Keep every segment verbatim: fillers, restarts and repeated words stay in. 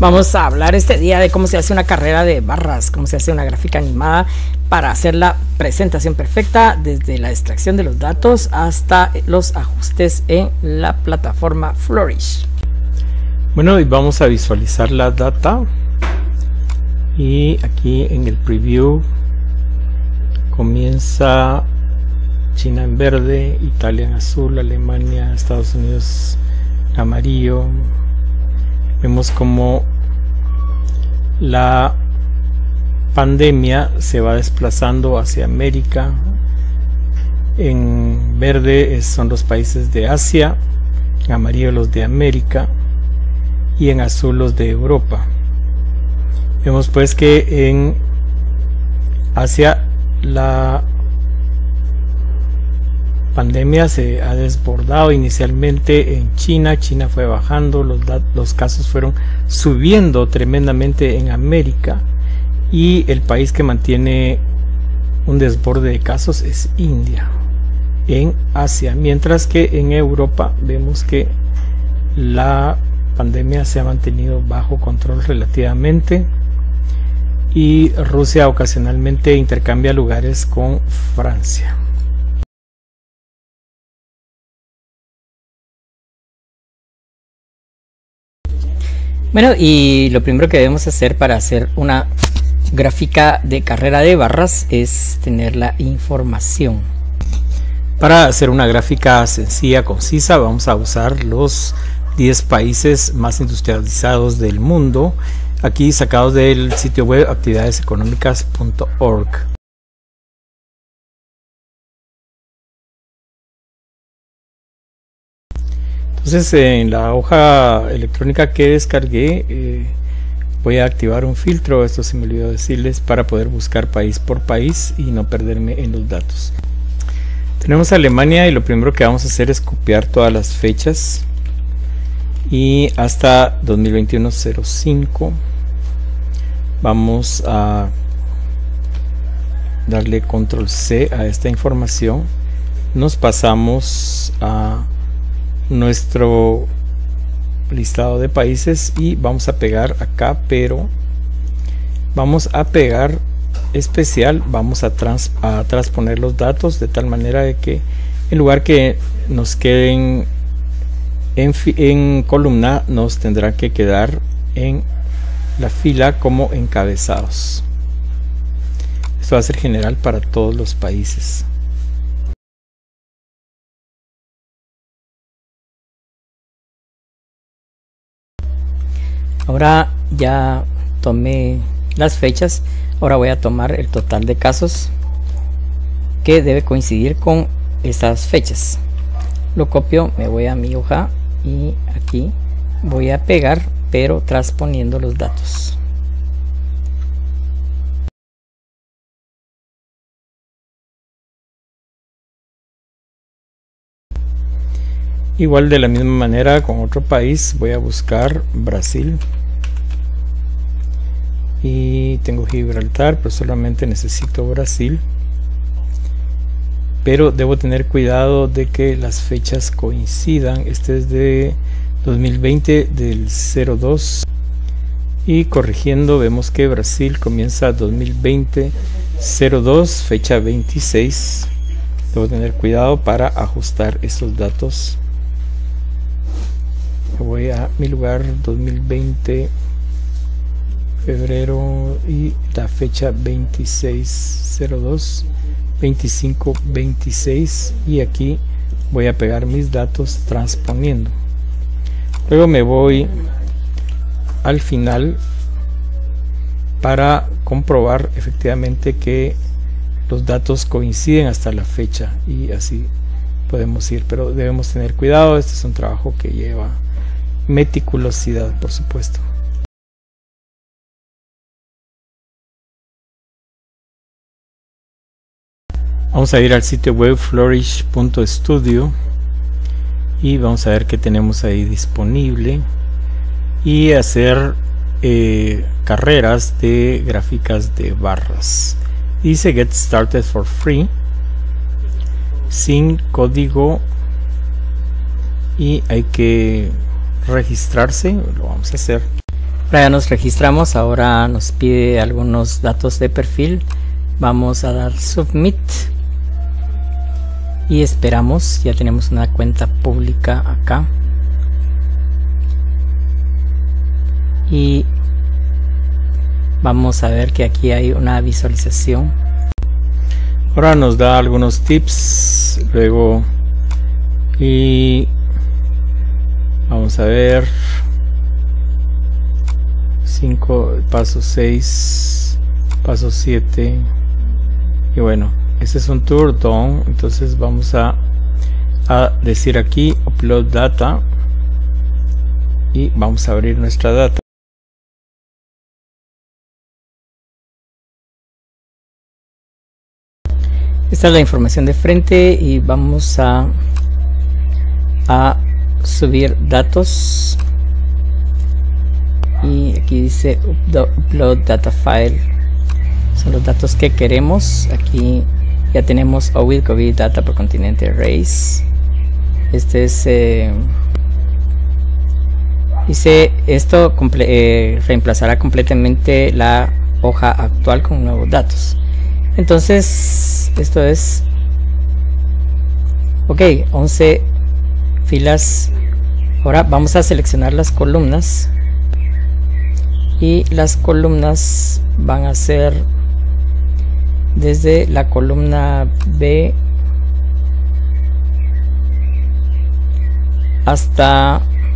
Vamos a hablar este día de cómo se hace una carrera de barras, cómo se hace una gráfica animada para hacer la presentación perfecta desde la extracción de los datos hasta los ajustes en la plataforma Flourish. Bueno, y vamos a visualizar la data, y aquí en el preview comienza China en verde, Italia en azul, Alemania, Estados Unidos en amarillo. Vemos como la pandemia se va desplazando hacia América. En verde son los países de Asia, en amarillo los de América y en azul los de Europa. Vemos pues que en Asia la pandemia se ha desbordado inicialmente en China. China fue bajando, los, los casos fueron subiendo tremendamente en América, y el país que mantiene un desborde de casos es India en Asia, mientras que en Europa vemos que la pandemia se ha mantenido bajo control relativamente, y Rusia ocasionalmente intercambia lugares con Francia. Bueno, y lo primero que debemos hacer para hacer una gráfica de carrera de barras es tener la información. Para hacer una gráfica sencilla, concisa, vamos a usar los diez países más industrializados del mundo, aquí sacados del sitio web actividades económicas punto org. Entonces, en la hoja electrónica que descargué, eh, voy a activar un filtro, esto se me olvidó decirles, para poder buscar país por país y no perderme en los datos. Tenemos Alemania, y lo primero que vamos a hacer es copiar todas las fechas, y hasta dos mil veintiuno cero cinco vamos a darle control C a esta información. Nos pasamos a nuestro listado de países y vamos a pegar acá, pero vamos a pegar especial, vamos a, trans, a transponer los datos de tal manera de que en lugar que nos queden en, en columna, nos tendrá que quedar en la fila como encabezados. Esto va a ser general para todos los países. Ahora ya tomé las fechas, ahora voy a tomar el total de casos que debe coincidir con estas fechas. Lo copio, me voy a mi hoja y aquí voy a pegar, pero transponiendo los datos. Igual de la misma manera con otro país, voy a buscar Brasil y tengo Gibraltar, pero solamente necesito Brasil, pero debo tener cuidado de que las fechas coincidan. Este es de dos mil veinte del cero dos, y corrigiendo vemos que Brasil comienza dos mil veinte cero dos, fecha veintiséis. Debo tener cuidado para ajustar estos datos. Voy a mi lugar dos mil veinte febrero y la fecha veintiséis cero dos, veinticinco veintiséis, y aquí voy a pegar mis datos transponiendo. Luego me voy al final para comprobar efectivamente que los datos coinciden hasta la fecha, y así podemos ir, pero debemos tener cuidado. Este es un trabajo que lleva meticulosidad, por supuesto. Vamos a ir al sitio web flourish punto studio y vamos a ver qué tenemos ahí disponible, y hacer eh, carreras de gráficas de barras. Dice Get Started for Free, sin código, y hay que registrarse. Lo vamos a hacer. Ahora ya nos registramos, ahora nos pide algunos datos de perfil. Vamos a dar submit y esperamos. Ya tenemos una cuenta pública acá y vamos a ver que aquí hay una visualización. Ahora nos da algunos tips luego y vamos a ver cinco, paso seis, paso siete y bueno, este es un tour done. Entonces vamos a, a decir aquí upload data y vamos a abrir nuestra data. Esta es la información de frente y vamos a, a subir datos y aquí dice upload data file, son los datos que queremos. Aquí ya tenemos O W I D COVID data por continente race. Este es eh, dice esto comple eh, reemplazará completamente la hoja actual con nuevos datos. Entonces esto es ok, once filas. Ahora vamos a seleccionar las columnas y las columnas van a ser desde la columna B hasta,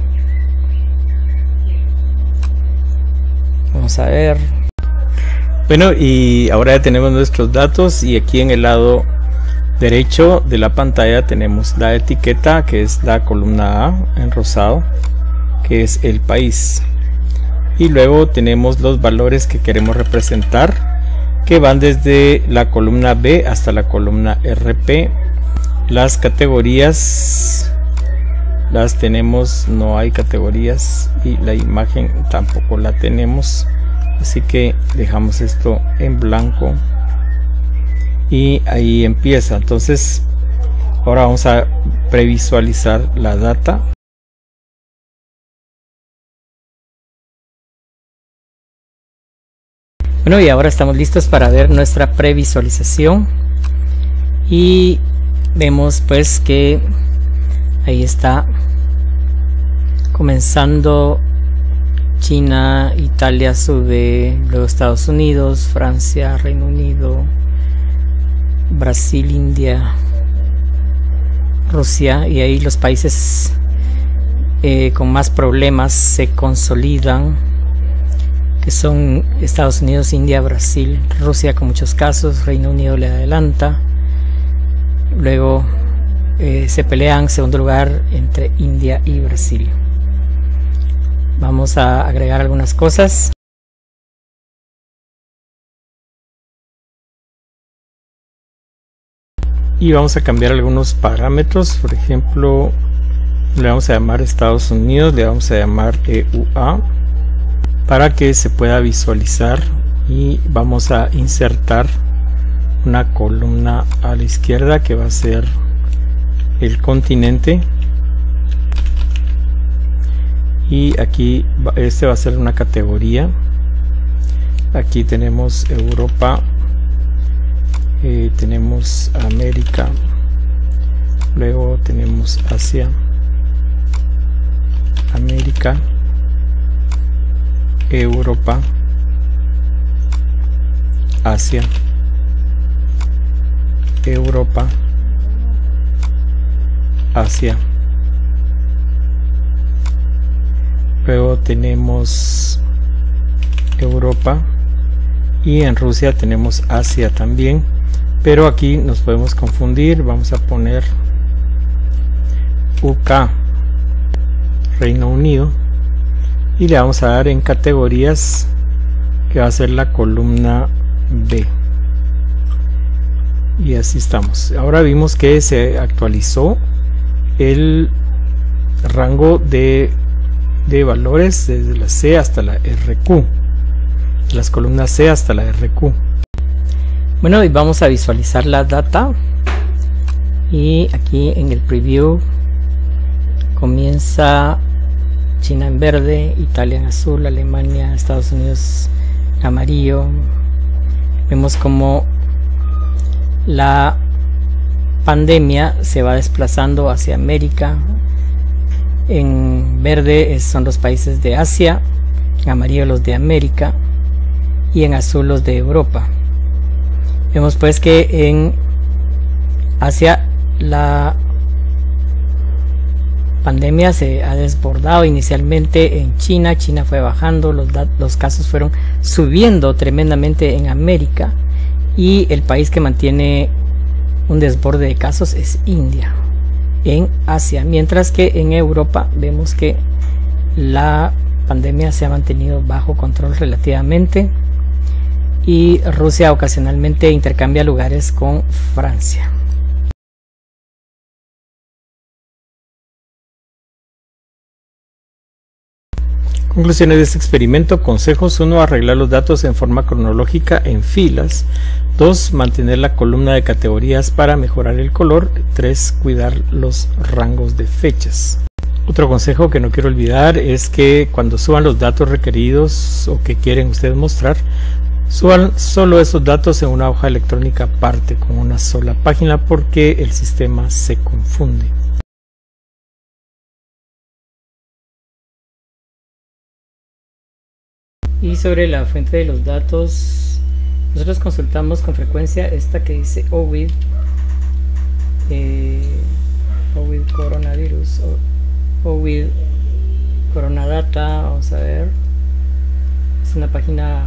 vamos a ver. Bueno, y ahora ya tenemos nuestros datos y aquí en el lado derecho de la pantalla tenemos la etiqueta que es la columna A en rosado, que es el país, y luego tenemos los valores que queremos representar, que van desde la columna B hasta la columna R P. Las categorías las tenemos, no hay categorías, y la imagen tampoco la tenemos, así que dejamos esto en blanco y ahí empieza. Entonces ahora vamos a previsualizar la data. Bueno, y ahora estamos listos para ver nuestra previsualización y vemos pues que ahí está comenzando China, Italia sube, luego Estados Unidos, Francia, Reino Unido, Brasil, India, Rusia, y ahí los países eh, con más problemas se consolidan, que son Estados Unidos, India, Brasil, Rusia con muchos casos, Reino Unido le adelanta, luego eh, se pelean segundo lugar entre India y Brasil. Vamos a agregar algunas cosas. Y vamos a cambiar algunos parámetros. Por ejemplo, le vamos a llamar Estados Unidos, le vamos a llamar E U A para que se pueda visualizar, y vamos a insertar una columna a la izquierda que va a ser el continente, y aquí este va a ser una categoría. Aquí tenemos Europa, eh, tenemos América, luego tenemos Asia, América, Europa, Asia, Europa, Asia. Luego tenemos Europa y en Rusia tenemos Asia también, pero aquí nos podemos confundir. Vamos a poner U K, Reino Unido, y le vamos a dar en categorías, que va a ser la columna B, y así estamos. Ahora vimos que se actualizó el rango de, de valores desde la C hasta la R Q, las columnas C hasta la R Q. Bueno, y vamos a visualizar la data, y aquí en el preview comienza China en verde, Italia en azul, Alemania, Estados Unidos en amarillo. Vemos como la pandemia se va desplazando hacia América. En verde son los países de Asia, en amarillo los de América y en azul los de Europa. Vemos pues que en Asia la pandemia se ha desbordado inicialmente en China. China fue bajando, los, los casos fueron subiendo tremendamente en América, y el país que mantiene un desborde de casos es India en Asia, mientras que en Europa vemos que la pandemia se ha mantenido bajo control relativamente, y Rusia ocasionalmente intercambia lugares con Francia. Conclusiones de este experimento. Consejos: uno. Arreglar los datos en forma cronológica en filas. dos. Mantener la columna de categorías para mejorar el color. tres. Cuidar los rangos de fechas. Otro consejo que no quiero olvidar es que cuando suban los datos requeridos o que quieren ustedes mostrar, suban solo esos datos en una hoja electrónica aparte con una sola página, porque el sistema se confunde. Y sobre la fuente de los datos, nosotros consultamos con frecuencia esta que dice O V I D, eh, O V I D coronavirus, o, O V I D coronadata. Vamos a ver, es una página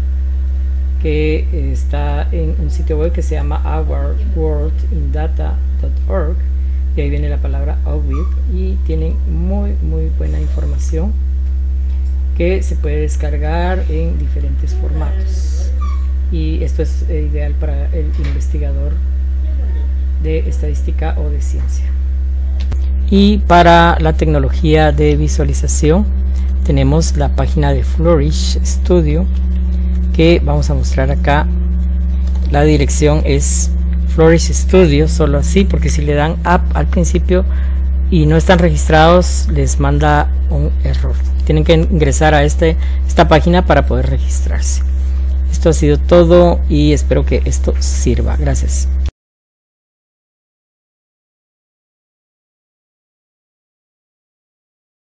que está en un sitio web que se llama our world in data punto org, y ahí viene la palabra O V I D, y tienen muy muy buena información que se puede descargar en diferentes formatos, y esto es eh, ideal para el investigador de estadística o de ciencia. Y para la tecnología de visualización tenemos la página de Flourish Studio, que vamos a mostrar acá. La dirección es Flourish Studio, solo así, porque si le dan app al principio y no están registrados, les manda un error. Tienen que ingresar a este, esta página para poder registrarse. Esto ha sido todo y espero que esto sirva. Gracias.